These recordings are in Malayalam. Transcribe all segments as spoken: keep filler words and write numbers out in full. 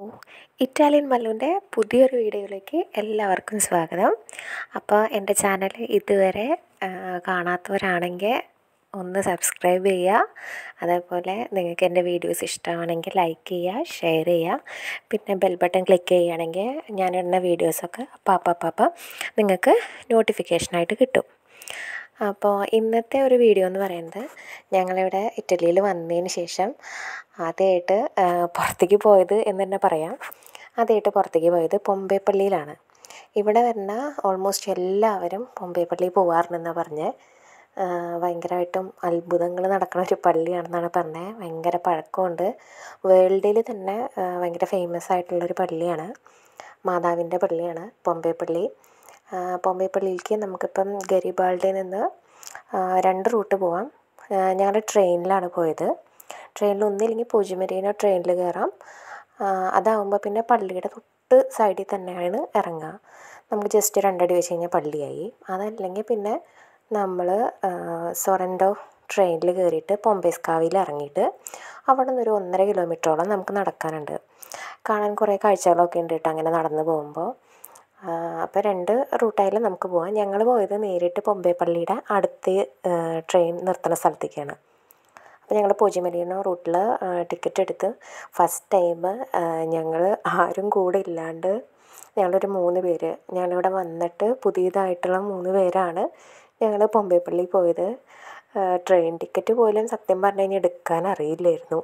ഇറ്റാലിയൻ മല്ലുവിൻ്റെ പുതിയൊരു വീഡിയോയിലേക്ക് എല്ലാവർക്കും സ്വാഗതം. അപ്പോൾ എൻ്റെ ചാനൽ ഇതുവരെ കാണാത്തവരാണെങ്കിൽ ഒന്ന് സബ്സ്ക്രൈബ് ചെയ്യുക. അതേപോലെ നിങ്ങൾക്ക് എൻ്റെ വീഡിയോസ് ഇഷ്ടമാണെങ്കിൽ ലൈക്ക് ചെയ്യുക, ഷെയർ ചെയ്യുക. പിന്നെ ബെൽ ബട്ടൺ ക്ലിക്ക് ചെയ്യുകയാണെങ്കിൽ ഞാനിടുന്ന വീഡിയോസൊക്കെ അപ്പം അപ്പം അപ്പം അപ്പം നിങ്ങൾക്ക് നോട്ടിഫിക്കേഷനായിട്ട് കിട്ടും. അപ്പോൾ ഇന്നത്തെ ഒരു വീഡിയോ എന്ന് പറയുന്നത്, ഞങ്ങളിവിടെ ഇറ്റലിയിൽ വന്നതിന് ശേഷം ആദ്യമായിട്ട് പുറത്തേക്ക് പോയത് എന്ന് തന്നെ പറയാം. ആദ്യമായിട്ട് പുറത്തേക്ക് പോയത് പൊമ്പെ പള്ളിയിലാണ്. ഇവിടെ വരുന്ന ഓൾമോസ്റ്റ് എല്ലാവരും പൊമ്പെ പള്ളിയിൽ പോകാറുണ്ടെന്നാണ് പറഞ്ഞത്. ഭയങ്കരമായിട്ടും അത്ഭുതങ്ങൾ നടക്കുന്ന ഒരു പള്ളിയാണെന്നാണ് പറഞ്ഞത്. ഭയങ്കര പഴക്കമുണ്ട്. വേൾഡിൽ തന്നെ ഭയങ്കര ഫേമസ് ആയിട്ടുള്ളൊരു പള്ളിയാണ്. മാതാവിൻ്റെ പള്ളിയാണ് പൊമ്പെ പള്ളി. പൊമ്പെ പള്ളിയിലേക്ക് നമുക്കിപ്പം ഗരിബാൾഡിൽ നിന്ന് രണ്ട് റൂട്ട് പോകാം. ഞങ്ങൾ ട്രെയിനിലാണ് പോയത്. ട്രെയിനിൽ ഒന്നില്ലെങ്കിൽ പൂജ്യമരീനോ ട്രെയിനിൽ കയറാം. അതാവുമ്പോൾ പിന്നെ പള്ളിയുടെ തൊട്ട് സൈഡിൽ തന്നെയാണ് ഇറങ്ങുക. നമുക്ക് ജസ്റ്റ് രണ്ടടി വെച്ച് കഴിഞ്ഞാൽ പള്ളിയായി. അതല്ലെങ്കിൽ പിന്നെ നമ്മൾ സൊറൻറ്റോ ട്രെയിനിൽ കയറിയിട്ട് പൊമ്പേസ്കാവിൽ ഇറങ്ങിയിട്ട് അവിടെ നിന്നൊരു ഒന്നര കിലോമീറ്ററോളം നമുക്ക് നടക്കാനുണ്ട്. കാണാൻ കുറേ കാഴ്ചകളൊക്കെ ഉണ്ട് കേട്ടോ അങ്ങനെ നടന്ന് പോകുമ്പോൾ. അപ്പോൾ രണ്ട് റൂട്ടായാലും നമുക്ക് പോകാം. ഞങ്ങൾ പോയത് നേരിട്ട് പൊമ്പെ പള്ളിയുടെ അടുത്ത് ട്രെയിൻ നിർത്തുന്ന സ്ഥലത്തേക്കാണ്. അപ്പോൾ ഞങ്ങൾ പൂജ്യമരീനോ റൂട്ടിൽ ടിക്കറ്റ് എടുത്ത് ഫസ്റ്റ് ടൈം ഞങ്ങൾ ആരും കൂടെ ഇല്ലാണ്ട് ഞങ്ങളൊരു മൂന്ന് പേര് ഞങ്ങളിവിടെ വന്നിട്ട് പുതിയതായിട്ടുള്ള മൂന്ന് പേരാണ് ഞങ്ങൾ പൊമ്പെ പള്ളി പോയത്. ട്രെയിൻ ടിക്കറ്റ് പോലും സത്യം പറഞ്ഞു കഴിഞ്ഞാൽ എടുക്കാൻ അറിയില്ലായിരുന്നു.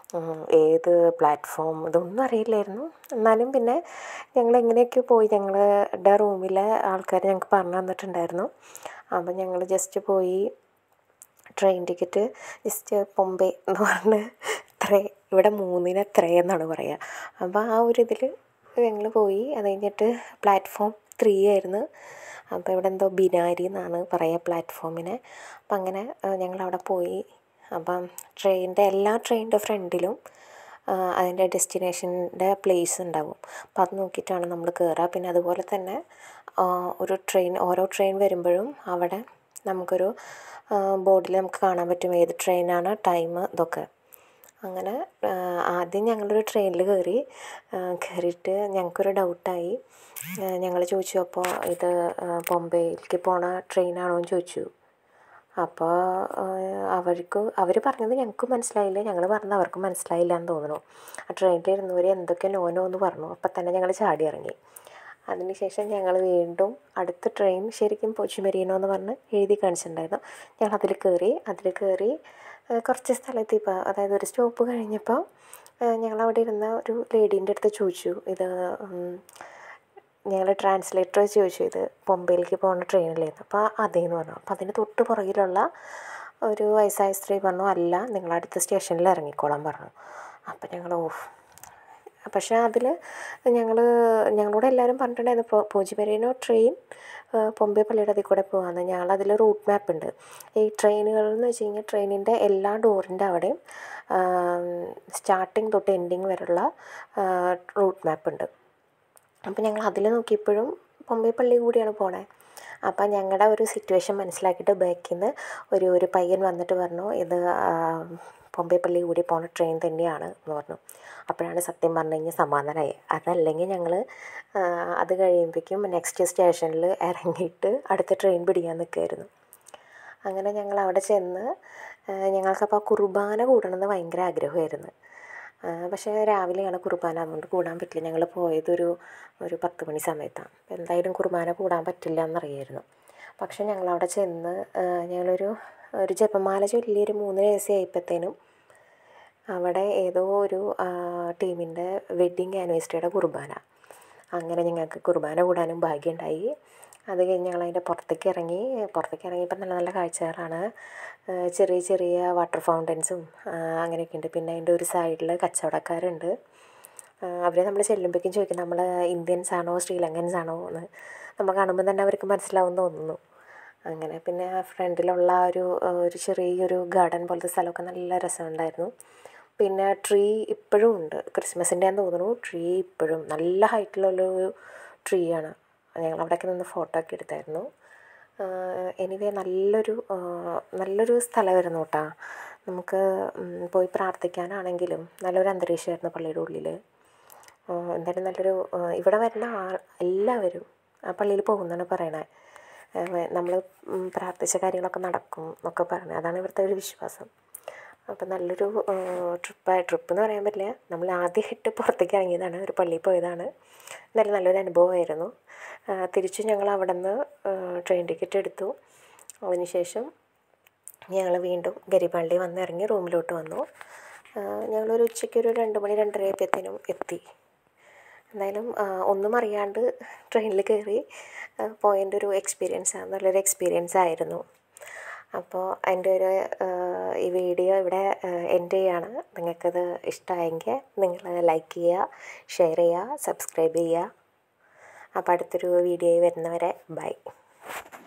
ഏത് പ്ലാറ്റ്ഫോം ഇതൊന്നും അറിയില്ലായിരുന്നു. എന്നാലും പിന്നെ ഞങ്ങൾ എങ്ങനെയൊക്കെ പോയി. ഞങ്ങളുടെ റൂമിലെ ആൾക്കാർ ഞങ്ങൾക്ക് പറഞ്ഞു തന്നിട്ടുണ്ടായിരുന്നു. അപ്പം ഞങ്ങൾ ജസ്റ്റ് പോയി ട്രെയിൻ ടിക്കറ്റ് ജസ്റ്റ് പൊമ്പെ എന്ന് പറഞ്ഞ് എത്ര ഇവിടെ മൂന്നിന് എത്രയെന്നാണ് പറയുക. അപ്പോൾ ആ ഒരു ഇതിൽ ഞങ്ങൾ പോയി. അത് കഴിഞ്ഞിട്ട് പ്ലാറ്റ്ഫോം ത്രീ ആയിരുന്നു. അപ്പോൾ ഇവിടെ എന്തോ ബിനാരി എന്നാണ് പറയുക പ്ലാറ്റ്ഫോമിനെ. അപ്പം അങ്ങനെ ഞങ്ങളവിടെ പോയി. അപ്പം ട്രെയിനിൻ്റെ എല്ലാ ട്രെയിനിൻ്റെ ഫ്രണ്ടിലും അതിൻ്റെ ഡെസ്റ്റിനേഷൻ്റെ പ്ലേസ് ഉണ്ടാവും. അപ്പം അത് നോക്കിയിട്ടാണ് നമ്മൾ കയറുക. പിന്നെ അതുപോലെ തന്നെ ഒരു ട്രെയിൻ ഓരോ ട്രെയിൻ വരുമ്പോഴും അവിടെ നമുക്കൊരു ബോർഡിൽ നമുക്ക് കാണാൻ പറ്റും ഏത് ട്രെയിനാണ് ടൈം ഇതൊക്കെ. അങ്ങനെ ആദ്യം ഞങ്ങളൊരു ട്രെയിനിൽ കയറി. കയറിയിട്ട് ഞങ്ങൾക്കൊരു ഡൗട്ടായി. ഞങ്ങൾ ചോദിച്ചു, അപ്പോൾ ഇത് പൊമ്പെയിലേക്ക് പോണ ട്രെയിനാണോ എന്ന് ചോദിച്ചു. അപ്പോൾ അവർക്ക് അവർ പറഞ്ഞത് ഞങ്ങൾക്ക് മനസ്സിലായില്ല, ഞങ്ങൾ പറഞ്ഞത് അവർക്ക് മനസ്സിലായില്ല എന്ന് തോന്നുന്നു. ആ ട്രെയിനിൽ ഇരുന്നവർ എന്തൊക്കെ നോനോ എന്ന് പറഞ്ഞു. അപ്പം തന്നെ ഞങ്ങൾ ചാടി ഇറങ്ങി. അതിനുശേഷം ഞങ്ങൾ വീണ്ടും അടുത്ത ട്രെയിൻ ശരിക്കും പൂജ്യമരീനോ എന്ന് പറഞ്ഞ് എഴുതി കാണിച്ചിട്ടുണ്ടായിരുന്നു. ഞങ്ങൾ അതിൽ കയറി. അതിൽ കയറി കുറച്ച് സ്ഥലത്തിപ്പോൾ അതായത് ഒരു സ്റ്റോപ്പ് കഴിഞ്ഞപ്പോൾ ഞങ്ങളവിടെ ഇരുന്ന ഒരു ലേഡീൻ്റെ അടുത്ത് ചോദിച്ചു, ഇത് ഞങ്ങൾ ട്രാൻസ്ലേറ്റർ ചോദിച്ചു, ഇത് പൊമ്പയിലേക്ക് പോകുന്ന ട്രെയിനിലായിരുന്നു. അപ്പോൾ അതേന്ന് പറഞ്ഞു. അപ്പോൾ അതിന് തൊട്ട് പുറകിലുള്ള ഒരു വയസ്സായ സ്ത്രീ പറഞ്ഞു, അല്ല നിങ്ങൾ അടുത്ത സ്റ്റേഷനിൽ ഇറങ്ങിക്കോളാൻ പറഞ്ഞു. അപ്പോൾ ഞങ്ങൾ ഓഫ്. പക്ഷേ അതിൽ ഞങ്ങൾ ഞങ്ങളോട് എല്ലാവരും പറഞ്ഞിട്ടുണ്ടായിരുന്നു പൂജ്യമരീനോ ട്രെയിൻ പൊമ്പെ പള്ളിയുടെ അതിൽ കൂടെ പോകാമെന്ന്. ഞങ്ങളതിൽ റൂട്ട് മാപ്പ് ഉണ്ട്. ഈ ട്രെയിനുകളെന്ന് വെച്ച് കഴിഞ്ഞാൽ ട്രെയിനിൻ്റെ എല്ലാ ഡോറിൻ്റെ അവിടെയും സ്റ്റാർട്ടിങ് തൊട്ട് എൻഡിങ് വരെയുള്ള റൂട്ട് മാപ്പ് ഉണ്ട്. അപ്പോൾ ഞങ്ങൾ അതിൽ നോക്കിയപ്പോഴും പൊമ്പെ പള്ളി കൂടിയാണ് പോണേ. അപ്പം ഞങ്ങളുടെ ഒരു സിറ്റുവേഷൻ മനസ്സിലാക്കിയിട്ട് ബാക്കിൽ നിന്ന് ഒരു ഒരു പയ്യൻ വന്നിട്ട് പറഞ്ഞു, ഇത് പൊമ്പെ പള്ളി കൂടി പോകുന്ന ട്രെയിൻ തന്നെയാണ് എന്ന് പറഞ്ഞു. അപ്പോഴാണ് സത്യം പറഞ്ഞു കഴിഞ്ഞാൽ സമാധാനമായി. അതല്ലെങ്കിൽ ഞങ്ങൾ അത് കഴിയുമ്പോഴേക്കും നെക്സ്റ്റ് സ്റ്റേഷനിൽ ഇറങ്ങിയിട്ട് അടുത്ത ട്രെയിൻ പിടിക്കാൻ നിൽക്കുമായിരുന്നു. അങ്ങനെ ഞങ്ങൾ അവിടെ ചെന്ന് ഞങ്ങൾക്കപ്പോൾ കുർബാന കൂടണമെന്ന് ഭയങ്കര ആഗ്രഹമായിരുന്നു. പക്ഷേ രാവിലെയാണ് കുർബാന, അതുകൊണ്ട് കൂടാൻ പറ്റില്ല. ഞങ്ങൾ പോയതൊരു ഒരു പത്ത് മണി സമയത്താണ്. എന്തായാലും കുർബാന കൂടാൻ പറ്റില്ല എന്നറിയായിരുന്നു. പക്ഷേ ഞങ്ങളവിടെ ചെന്ന് ഞങ്ങളൊരു ഒരു ജപമാല ചൊല്ലി ഒരു മൂന്ന് വയസ്സ് ആയപ്പോഴത്തേനും അവിടെ ഏതോ ഒരു ടീമിൻ്റെ വെഡ്ഡിങ് ആനിവേഴ്സറിയുടെ കുർബാന. അങ്ങനെ ഞങ്ങൾക്ക് കുർബാന കൂടാനും ഭാഗ്യമുണ്ടായി. അത് കഴിഞ്ഞ് ഞങ്ങളതിൻ്റെ പുറത്തേക്ക് ഇറങ്ങി. പുറത്തേക്ക് ഇറങ്ങിയപ്പോൾ നല്ല നല്ല കാഴ്ചകളാണ്. ചെറിയ ചെറിയ വാട്ടർ ഫൗണ്ടൻസും അങ്ങനെയൊക്കെ ഉണ്ട്. പിന്നെ അതിൻ്റെ ഒരു സൈഡിൽ കച്ചവടക്കാരുണ്ട്. അവരെ നമ്മൾ ചെല്ലുമ്പോഴേക്കും ചോദിക്കും, നമ്മൾ ഇന്ത്യൻസ് ആണോ ശ്രീലങ്കൻസ് ആണോ എന്ന്. നമ്മൾ കാണുമ്പോൾ തന്നെ അവർക്ക് മനസ്സിലാവും തോന്നുന്നു. അങ്ങനെ പിന്നെ ഫ്രണ്ടിലുള്ള ഒരു ഒരു ചെറിയൊരു ഗാർഡൻ പോലത്തെ സ്ഥലമൊക്കെ നല്ല രസമുണ്ടായിരുന്നു. പിന്നെ ട്രീ ഇപ്പോഴും ഉണ്ട്. ക്രിസ്മസിൻ്റെ ആണെന്ന് തോന്നുന്നു. ട്രീ ഇപ്പോഴും നല്ല ഹൈറ്റിലുള്ളൊരു ട്രീ ആണ്. ഞങ്ങളവിടെയൊക്കെ നിന്ന് ഫോട്ടോ ഒക്കെ എടുത്തായിരുന്നു. എനിവേ നല്ലൊരു നല്ലൊരു സ്ഥലമായിരുന്നു കേട്ടോ. നമുക്ക് പോയി പ്രാർത്ഥിക്കാനാണെങ്കിലും നല്ലൊരു അന്തരീക്ഷമായിരുന്നു പള്ളിയുടെ ഉള്ളിൽ. എന്തായാലും നല്ലൊരു ഇവിടെ വരുന്ന ആ എല്ലാവരും ആ പള്ളിയിൽ പോകുമെന്നാണ് പറയണത്. നമ്മൾ പ്രാർത്ഥിച്ച കാര്യങ്ങളൊക്കെ നടക്കും എന്നൊക്കെ പറഞ്ഞത്, അതാണ് ഇവിടുത്തെ ഒരു വിശ്വാസം. അപ്പം നല്ലൊരു ട്രിപ്പായി ട്രിപ്പ് എന്ന് പറയാൻ പറ്റില്ല, നമ്മൾ ആദ്യമായിട്ട് പുറത്തേക്ക് ഇറങ്ങിയതാണ്, ഒരു പള്ളിയിൽ പോയതാണ്. എന്നാലും നല്ലൊരു അനുഭവമായിരുന്നു. തിരിച്ച് ഞങ്ങൾ അവിടെ നിന്ന് ട്രെയിൻ ടിക്കറ്റ് എടുത്തു. അതിനുശേഷം ഞങ്ങൾ വീണ്ടും ഗരിബാൾഡി വന്ന് ഇറങ്ങി റൂമിലോട്ട് വന്നു. ഞങ്ങളൊരു ഉച്ചയ്ക്ക് ഒരു രണ്ട് മണി രണ്ടര ആയപ്പോഴത്തേനും എത്തി. എന്തായാലും ഒന്നും അറിയാണ്ട് ട്രെയിനിൽ കയറി പോയതിൻ്റെ ഒരു എക്സ്പീരിയൻസ് നല്ലൊരു എക്സ്പീരിയൻസ് ആയിരുന്നു. അപ്പോൾ എൻ്റെ ഒരു ഈ വീഡിയോ ഇവിടെ എൻഡ് ചെയ്യാണ്. നിങ്ങൾക്കത് ഇഷ്ടമായെങ്കിൽ നിങ്ങൾ ലൈക്ക് ചെയ്യുക, ഷെയർ ചെയ്യുക, സബ്സ്ക്രൈബ് ചെയ്യുക. അപ്പോൾ അടുത്തൊരു വീഡിയോയിൽ വരുന്നവരെ ബൈ.